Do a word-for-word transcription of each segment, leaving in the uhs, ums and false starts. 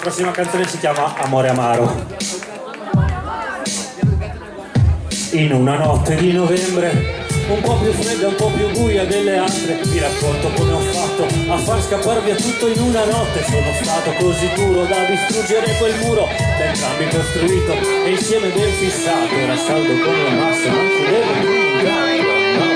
prossima canzone si chiama Amore Amaro. In una notte di novembre, un po' più fredda, un po' più buia delle altre, vi racconto come ho fatto a far scappar via tutto in una notte. Sono stato così duro da distruggere quel muro da entrambi costruito e insieme ben fissato. Era saldo come un masso, non chiudevo più un gatto.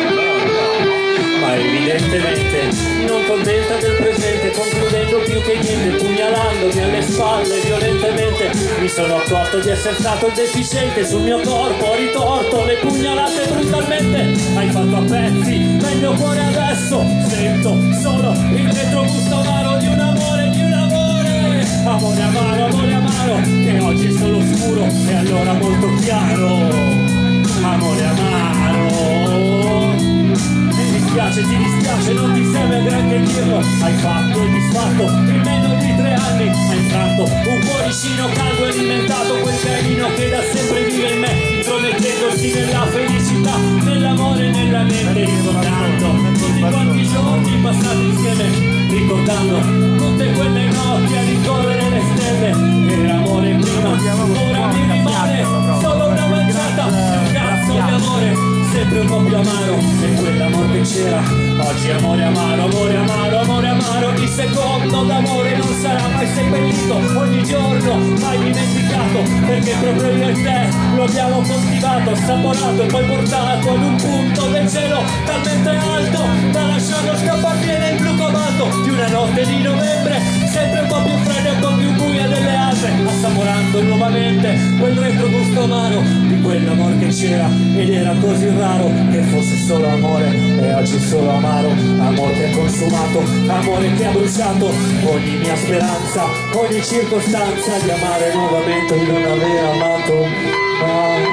Ma evidentemente non contenta del presente, concludendo più che niente, pugnalandomi alle spalle violentemente, mi sono accorto di essere stato il deficiente. Sul mio corpo ho ritorto le pugnalate brutalmente. Hai fatto a pezzi nel mio cuore, adesso sento solo il retrogusto amaro di un amore, di un amore. Amore amaro, amore amaro, che oggi è solo scuro e allora molto chiaro. Amore amaro, ti dispiace, ti dispiace, non ti serve granché dirlo. Hai fatto e disfatto in meno di tre anni. Hai infranto un cuoricino caldo e alimentato quel carino che da sempre vive in me, intromettendosi nella felicità, nell'amore e nella mente. Ricordando tutti quanti i giorni passati insieme, ricordando tutte quelle notti a rincorrere le stelle. Era amore prima, ora mi rimane solo una manciata, un cazzo di amore, sempre un po' più amaro, e quell'amore che c'era oggi. Amore amaro, amore amaro, amore amaro, di secondo d'amore non sarà mai seppellito, ogni giorno mai dimenticato, perché proprio io e te lo abbiamo coltivato, assaporato e poi portato ad un punto del cielo talmente alto da lasciarlo scappare via nel blu cobalto di una notte di novembre, sempre un po' più fredda e un po' più buia delle altre, assaporando nuovamente quel retrogusto amaro di quell'amore che c'era ed era così raro che fosse solo amore e oggi solo amaro. Amore che ha consumato, amore che ha bruciato ogni mia speranza, ogni circostanza di amare nuovamente, di non aver amato mai.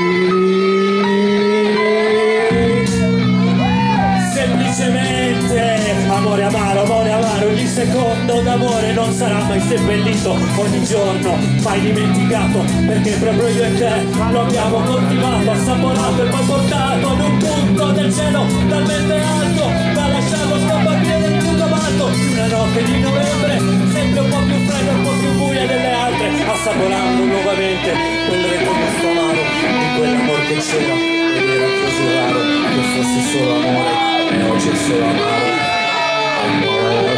Semplicemente amore amaro, amore amaro, ogni secondo d'amore non sarà mai seppellito, ogni giorno mai dimenticato, perché proprio io e te lo abbiamo coltivato, assaporato e poi portato ad un punto del cielo talmente alto da lasciarlo scappare via nel blu cobalto di una notte di novembre, sempre un po' più fredda, un po' più buia delle altre, assaporando nuovamente quel retrogusto amaro di quell'amore che c'era ed era così raro che fosse solo amore e oggi è solo amaro. Amore.